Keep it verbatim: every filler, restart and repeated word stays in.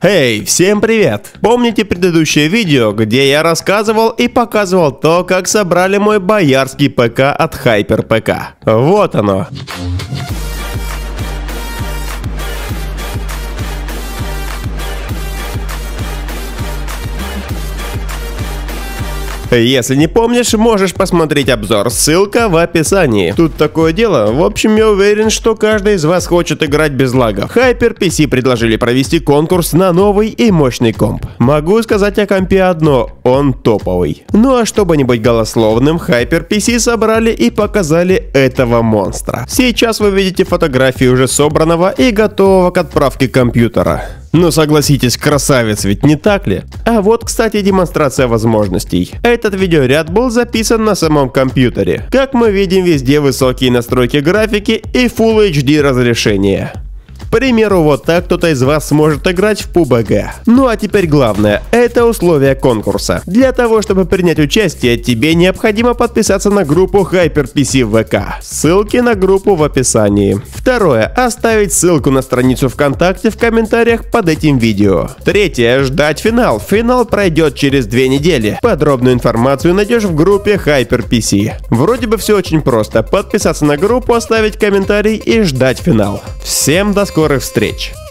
Эй, всем привет! Помните предыдущее видео, где я рассказывал и показывал то, как собрали мой боярский ПК от HyperPK? Вот оно! Если не помнишь, можешь посмотреть обзор, ссылка в описании. Тут такое дело, в общем, я уверен, что каждый из вас хочет играть без лагов. HyperPC предложили провести конкурс на новый и мощный комп. Могу сказать о компе одно, он топовый. Ну а чтобы не быть голословным, HyperPC собрали и показали этого монстра. Сейчас вы видите фотографии уже собранного и готового к отправке компьютера. Ну согласитесь, красавец ведь, не так ли? А вот, кстати, демонстрация возможностей. Этот видеоряд был записан на самом компьютере. Как мы видим, везде высокие настройки графики и Full эйч ди разрешение. К примеру, вот так кто-то из вас сможет играть в пэ у би джи. Ну а теперь главное, это условия конкурса. Для того, чтобы принять участие, тебе необходимо подписаться на группу HyperPC в ВК. Ссылки на группу в описании. Второе. Оставить ссылку на страницу ВКонтакте в комментариях под этим видео. Третье. Ждать финал. Финал пройдет через две недели. Подробную информацию найдешь в группе HyperPC. Вроде бы все очень просто. Подписаться на группу, оставить комментарий и ждать финал. Всем до скорых встреч!